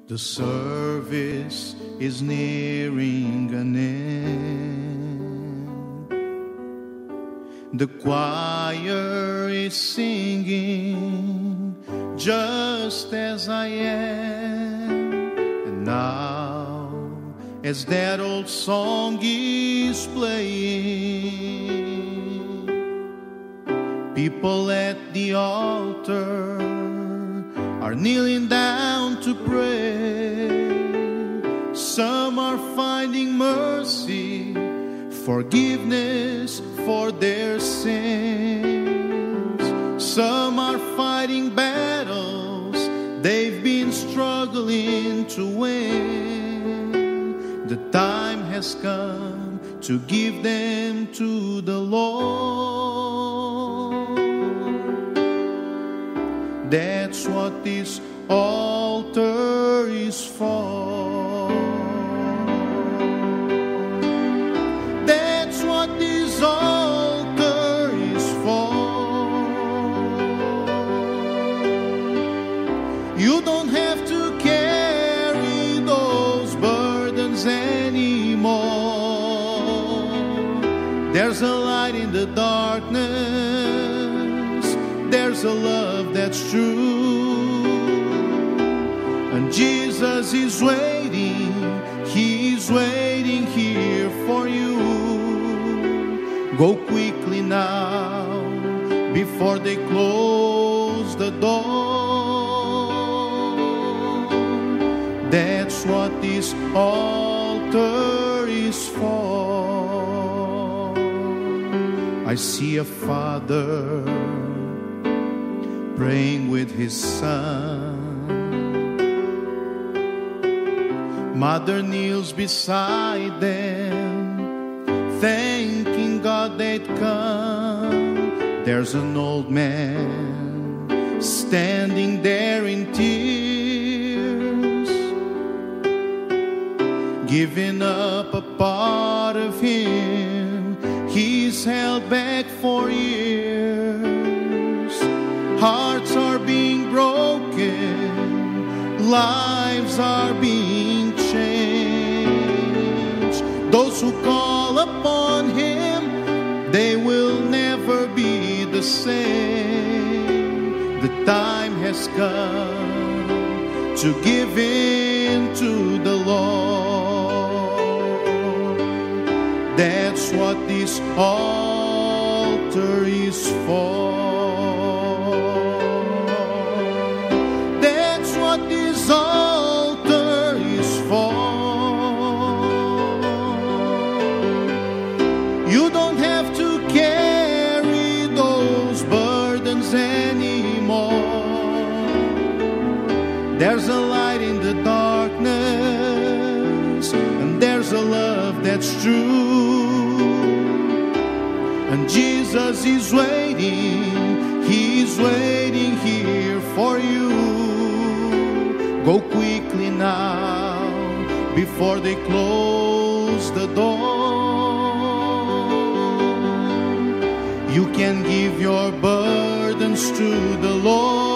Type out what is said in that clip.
The service is nearing an end. The choir is singing just as I am. And now, as that old song is playing, people at the altar are kneeling down to pray. Some are finding mercy, forgiveness for their sins. Some are fighting battles they've been struggling to win. The time has come to give them to the Lord. That's what this altar is for. That's what this altar is for. You don't have to carry those burdens anymore. There's a light in the darkness. There's a love that's true, and Jesus is waiting. He's waiting here for you. Go quickly now before they close the door. That's what this altar is for. I see a father praying with his son. Mother kneels beside them, thanking God they'd come. There's an old man standing there in tears, giving up a part of him he's held back for years. Hearts are being broken, lives are being changed. Those who call upon him, they will never be the same. The time has come to give in to the Lord. That's what this altar is for. This altar is for. You don't have to carry those burdens anymore. There's a light in the darkness, and there's a love that's true, and Jesus is waiting. He's waiting here for you. Go quickly now before they close the door. You can give your burdens to the Lord.